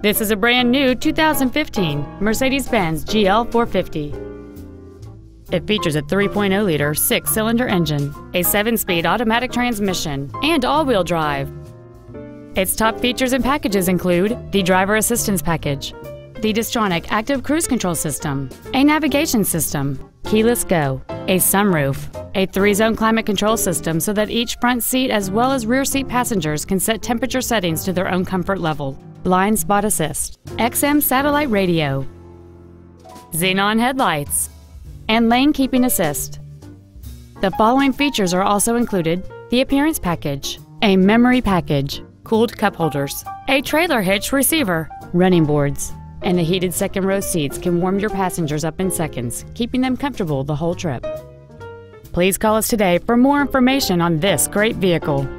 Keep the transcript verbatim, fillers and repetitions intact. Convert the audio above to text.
This is a brand new two thousand fifteen Mercedes-Benz G L four fifty. It features a three point oh liter six-cylinder engine, a seven-speed automatic transmission, and all-wheel drive. Its top features and packages include the driver assistance package, the Distronic active cruise control system, a navigation system, keyless go, a sunroof, a three-zone climate control system so that each front seat as well as rear seat passengers can set temperature settings to their own comfort level, blind spot assist, X M satellite radio, xenon headlights, and lane keeping assist. The following features are also included: the appearance package, a memory package, cooled cup holders, a trailer hitch receiver, running boards, and the heated second row seats can warm your passengers up in seconds, keeping them comfortable the whole trip. Please call us today for more information on this great vehicle.